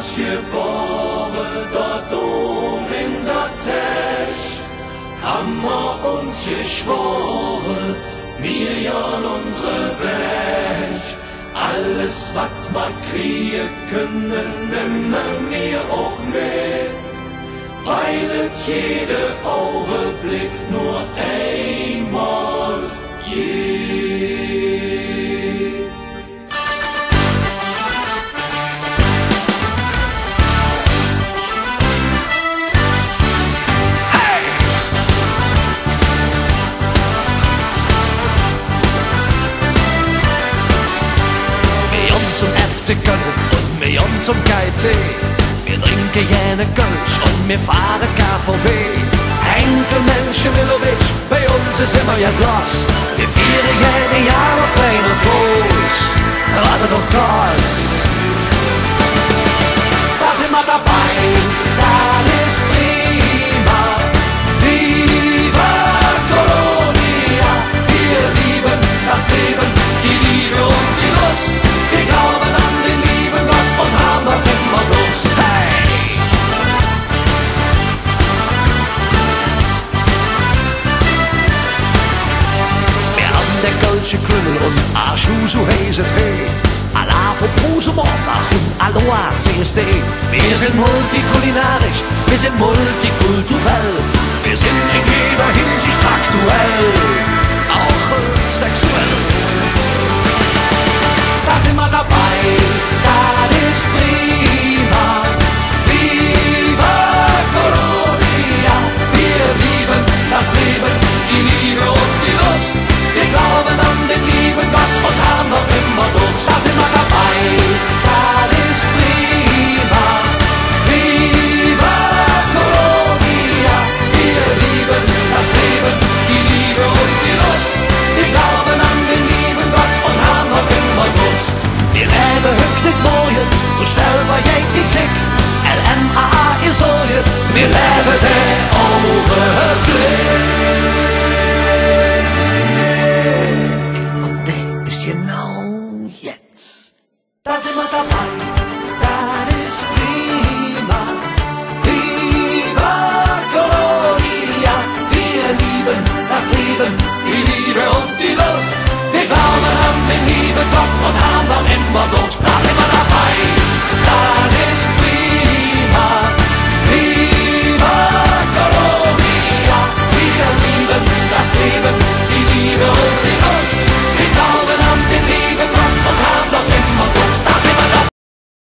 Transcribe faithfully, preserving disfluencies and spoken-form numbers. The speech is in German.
das geboren dort oben in der Tech, haben wir uns geschworen, wir jagen unsere Weg. Alles, was wir kriegen können, nehmen wir auch mit, weil es jeder Augenblick nur einmal geht. F C Köln und wir gehen zum K C. Wir trinken jene Kölsch und wir fahren K V B. Henkel, Mensch, Milovic, bei uns ist immer ja Glas. Wir feiern jede Jahr auf deiner Fuß. Warte doch krass. Da sind wir dabei, dann ist prima. Viva Colonia, wir lieben das Leben, die Liebe und die Lust. Wir glauben an den lieben Gott und haben noch immer Lust. Hey! Wir haben der Kölsche Krümmel und Arschuh, so heißt es hey. Allah für Bruse Mordach und Aloha C S D. Wir sind multikulinarisch, wir sind multikulturell. Wir sind in jeder Hinsicht aktuell, auch äh, sexuell. Da sind wir dabei, das ist prima. Viva Colonia, wir lieben das Leben, die Liebe und die Lust. Wir glauben an den lieben Gott und haben noch immer Lust. Da sind wir dabei, das ist prima. Viva Colonia, wir lieben das Leben, die Liebe und die Lust. Wir glauben an den lieben Gott und haben noch immer Lust. Wir leben heute nicht morgen, so schnell war die Zick. L M A A ist Sorge, wir leben den Augenblick. Und der ist genau jetzt. Da sind wir dabei, das ist prima. Viva Colonia, wir lieben das Leben, die Liebe und die Lust. Wir glauben an den lieben Gott und haben noch immer Durst.